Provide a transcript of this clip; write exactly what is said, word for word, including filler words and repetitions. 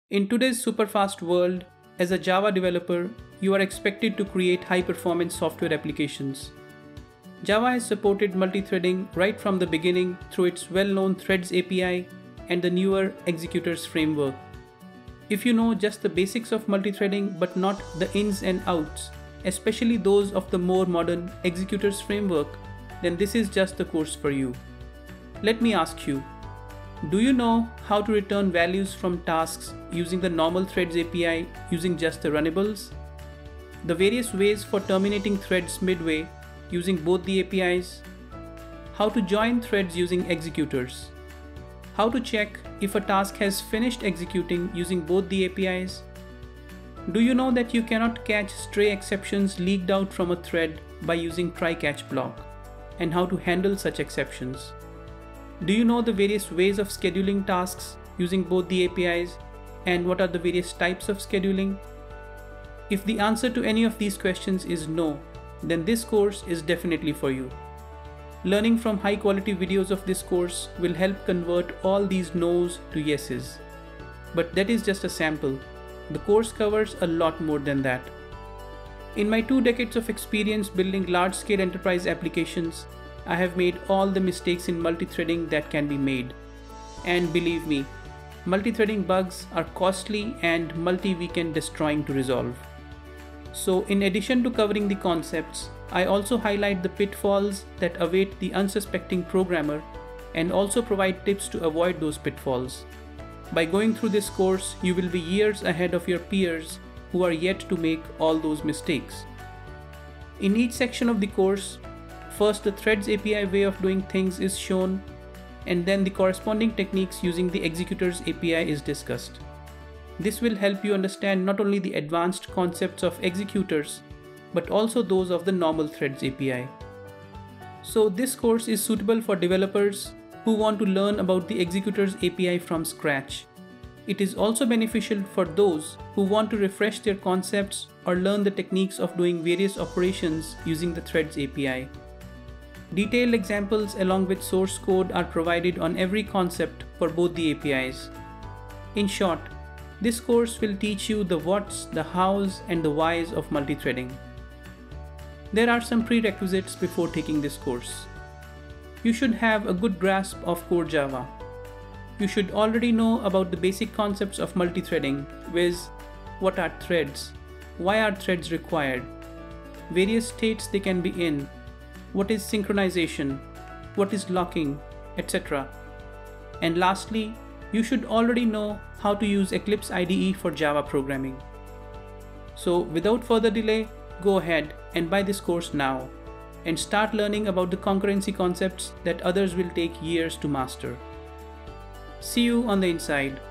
In today's super-fast world, as a Java developer, you are expected to create high-performance software applications. Java has supported multi-threading right from the beginning through its well-known Threads A P I and the newer Executors framework. If you know just the basics of multi-threading but not the ins and outs, especially those of the more modern Executors framework, then this is just the course for you. Let me ask you, do you know how to return values from tasks using the normal Threads A P I using just the runnables? The various ways for terminating threads midway using both the A P Is? How to join threads using executors? How to check if a task has finished executing using both the A P Is? Do you know that you cannot catch stray exceptions leaked out from a thread by using try-catch block, and how to handle such exceptions? Do you know the various ways of scheduling tasks using both the A P Is, and what are the various types of scheduling? If the answer to any of these questions is no, then this course is definitely for you. Learning from high quality videos of this course will help convert all these no's to yeses. But that is just a sample. The course covers a lot more than that. In my two decades of experience building large-scale enterprise applications, I have made all the mistakes in multi-threading that can be made. And believe me, multi-threading bugs are costly and multi-weekend destroying to resolve. So in addition to covering the concepts, I also highlight the pitfalls that await the unsuspecting programmer and also provide tips to avoid those pitfalls. By going through this course, you will be years ahead of your peers who are yet to make all those mistakes. In each section of the course, first the Threads A P I way of doing things is shown, and then the corresponding techniques using the Executors A P I is discussed. This will help you understand not only the advanced concepts of executors, but also those of the normal Threads A P I. So this course is suitable for developers who want to learn about the Executors A P I from scratch. It is also beneficial for those who want to refresh their concepts or learn the techniques of doing various operations using the Threads A P I. Detailed examples along with source code are provided on every concept for both the A P Is. In short, this course will teach you the whats, the hows, and the whys of multi-threading. There are some prerequisites before taking this course. You should have a good grasp of core Java. You should already know about the basic concepts of multi-threading, viz. What are threads, why are threads required, various states they can be in, what is synchronization, what is locking, et cetera. And lastly, you should already know how to use Eclipse I D E for Java programming. So without further delay, go ahead and buy this course now and start learning about the concurrency concepts that others will take years to master. See you on the inside.